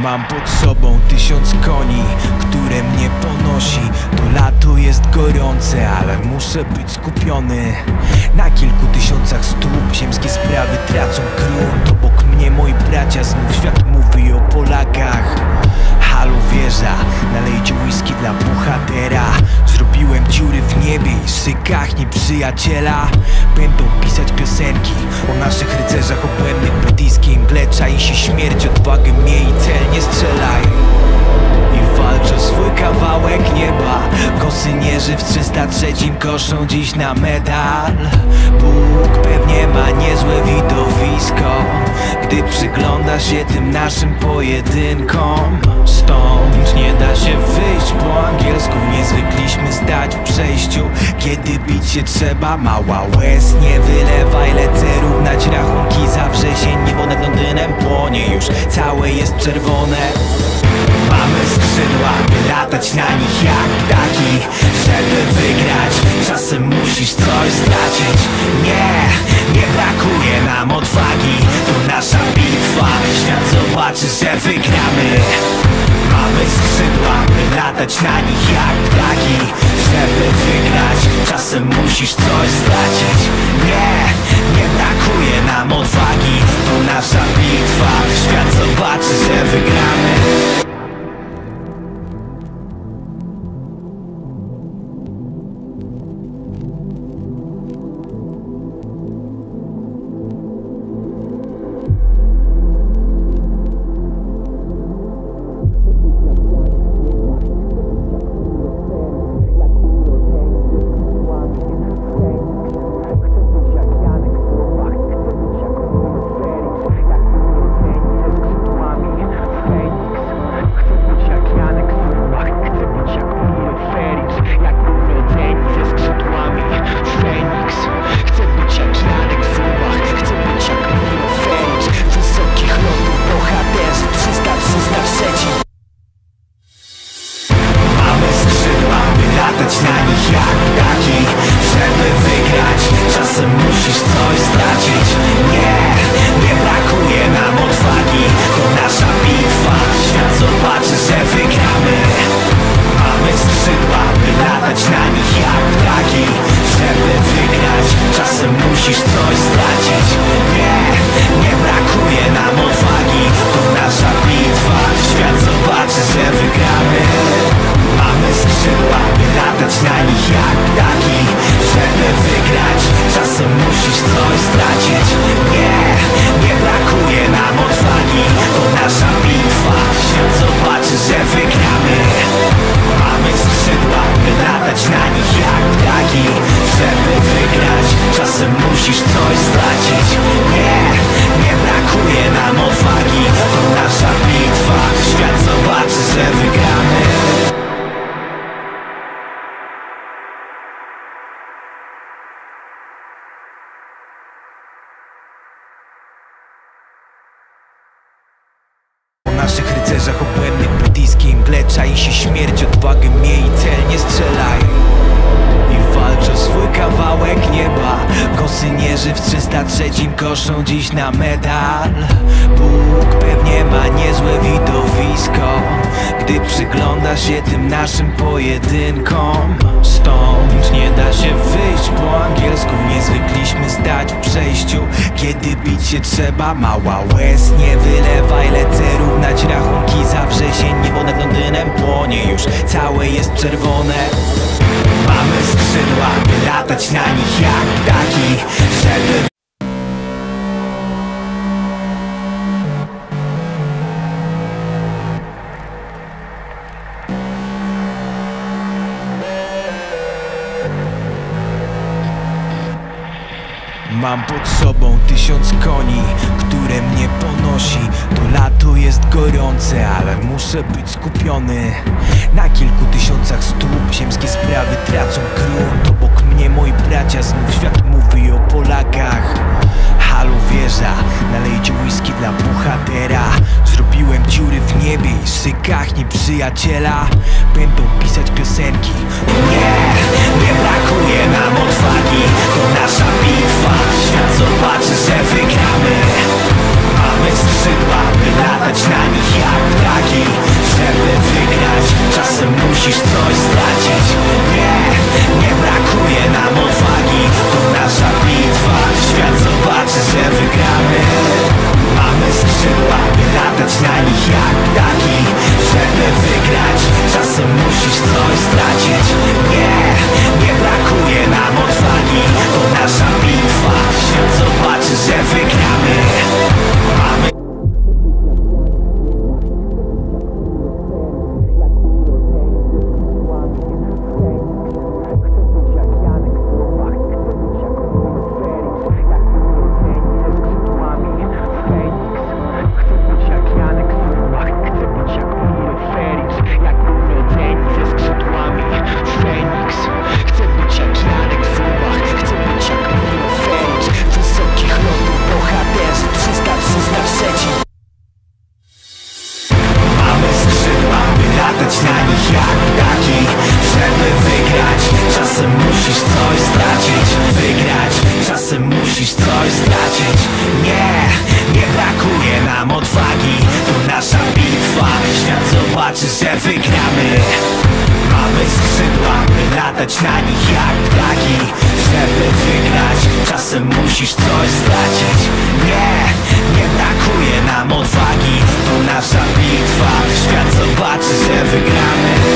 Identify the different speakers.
Speaker 1: Mam pod sobą 1000 koni, które mnie ponosi. To lato jest gorące, ale muszę być skupiony. Na kilku tysiącach stóp ziemskie sprawy tracą grunt. Obok mnie moi bracia, znów świat mówi o Polakach. Halo wieża, nalejcie whisky dla bohatera. Zrobiłem dziury w niebie i szykach nieprzyjaciela. Będą pisać piosenki o naszych rycerzach obłędnych. Brytyjskiej mgle czai się śmierć, odwagę miej i celnie strzelaj. I walczę o swój kawałek nieba. Kosynierzy w 303 koszą dziś na medal. Bóg pewnie ma niezłe widowisko, gdy przygląda się tym naszym pojedynkom. Stąd nie da się wyjść po angielsku. Nie zwykliśmy stać w przejściu, kiedy bić się trzeba. Mała łez nie wylewaj, lecę równać rachunki za wrzesień. Niebo nad Londynem płonie, już całe jest czerwone. Mamy skrzydła, by latać na nich jak ptaki. Żeby wygrać, czasem musisz coś stracić. Nie brakuje nam odwagi. To nasza bitwa, świat zobaczy, że wygramy. Mamy skrzydła, by latać na nich jak ptaki. Żeby wygrać, czasem musisz coś stracić. Nie brakuje nam odwagi. To nasza bitwa, świat zobaczy, że wygramy. Naszych rycerzach obłędnych brytyjskiej mgle czai się śmierć, odwagę miej i celnie strzelaj. I walczę o swój kawałek nieba. Kosynierzy w 303 koszą dziś na medal. Bóg pewnie ma niezłe widowisko, gdy przygląda się tym naszym pojedynkom. Stąd nie da się wyjść po angielsku. Nie zwykliśmy stać w przejściu, kiedy bić się trzeba. Mała łez nie wylewaj, lecę równać rachunki za wrzesień. Niebo nad Londynem płonie, już całe jest czerwone. Mamy skrzydła, by latać na nich jak ptaki. Żeby Mam pod sobą 1000 koni, które mnie ponosi. To lato jest gorące, ale muszę być skupiony. Na kilku tysiącach stóp ziemskie sprawy tracą grunt. Obok mnie moi bracia, znów świat mówi o Polakach. Halo wieża, nalejcie whisky dla bohatera. Zrobiłem dziury w niebie i szykach nieprzyjaciela. Będą pisać piosenki. Nie brakuje nam odwagi. To nasza bitwa, świat zobaczy, że wygramy. Mamy skrzydła, by latać na nich jak ptaki. Żeby wygrać, czasem musisz coś stracić. Nie brakuje nam odwagi. To nasza bitwa, świat zobaczy, że wygramy. Mamy skrzydła, by latać na nich jak ptaki. Żeby wygrać, czasem musisz coś stracić. Nie brakuje nam odwagi. To nasza bitwa, świat zobaczy, że wygramy. Mamy latać na nich jak ptaki. Żeby wygrać, czasem musisz coś stracić. Wygrać, czasem musisz coś stracić. Nie brakuje nam odwagi. To nasza bitwa, świat zobaczy, że wygramy. Mamy skrzydła, by latać na nich jak ptaki. Żeby wygrać, czasem musisz coś stracić. Nie brakuje nam odwagi. To nasza bitwa, świat zobaczy, że wygramy.